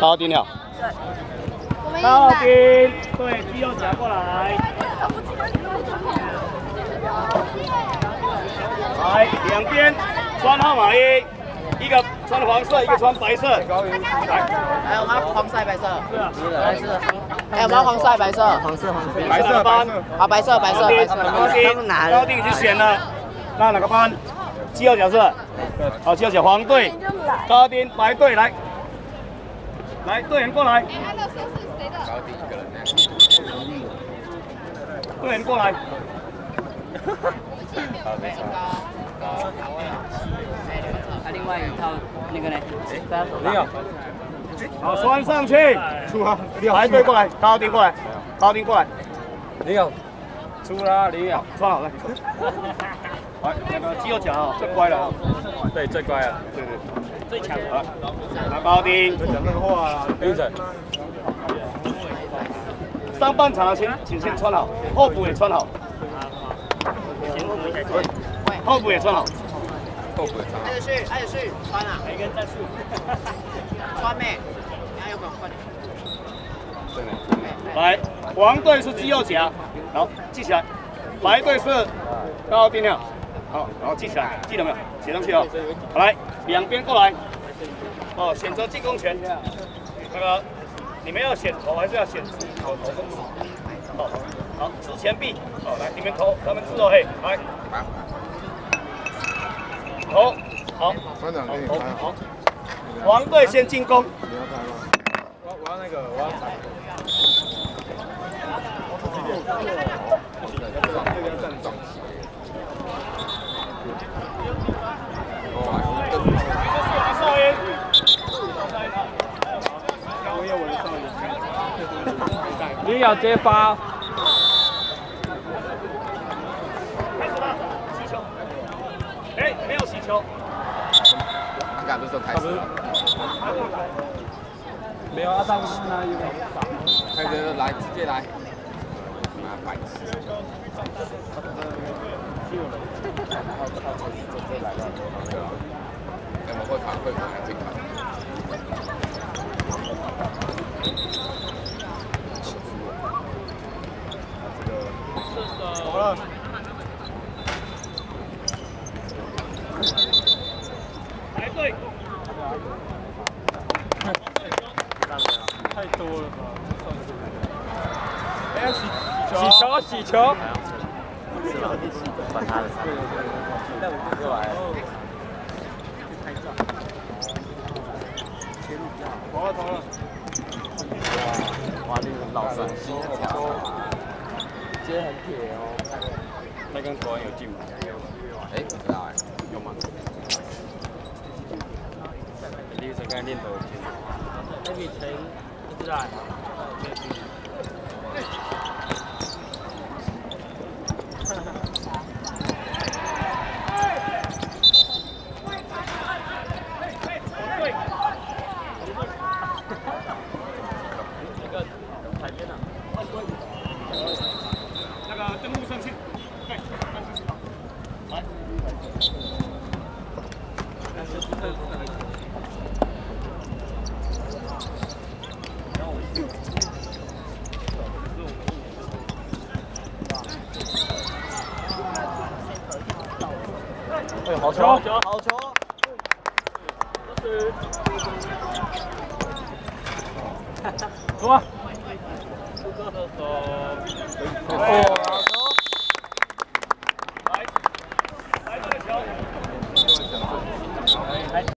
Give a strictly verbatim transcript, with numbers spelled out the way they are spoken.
高丁了。高丁，对，肌肉夹过来。来，两边穿号码一，一个穿黄色，一个穿白色。来， 还有吗？黄色、白色。 是啊， 白色。还有吗？黄色、白色。黄色、黄色。 白色班。 好，白色、白色、白色。 高丁，高丁已经选了，那哪个班？肌肉角色。好，肌肉角黄队，高丁白队来。 来，队员过来。高丁一个人呢。队员过来。 好，没错。啊，另外一套那个呢？没有。 好，穿上去。出啊！排队过来，高丁过来，高丁过来。 李勇，出啦，李勇， 穿好了。来，那个肌肉角啊，最乖了啊。 对，最乖了。 对对。 最强了，拿高丁。 讲那个话啊，闭嘴。 上半场请请先穿好，后补也穿好。后补也穿好。 后补也穿好。 艾德旭，艾德旭，穿啊！每个人战术。穿没？你要有没有换？ 真的。 来，黄队是肌肉夹，好记起来。白队是高丁了。 好，然后记起来，记得没有？写上去哦。好，来，两边过来。哦，选择进攻权。那个，你们要选头还是要选直？头头跟直。好，好，直前臂。好，来，你们头，他们直哦嘿，来。头，好。 班长给你好， 拍好。黄队先进攻。 你要拍吗？我我要那个，我要踩。你要接发。 开始了，洗球。哎，没有洗球。 你敢不是说开始了？没有啊，上次那有。开始来，直接来。妈白痴。要么会跑会跑还会跑。好了。排队。太多了吧？哎，洗洗球，洗球。 管他的。 过来。投了投了。 哇，那个老神心条，今天很铁哦。 那跟国安有进吗？ 哎，不知道哎，有吗？ 第一次看练头进。 那比陈不知道。 那个登录上去，对，来。 哎，好球，好球！ 走啊！ 哦，好球！ 来，来这个球。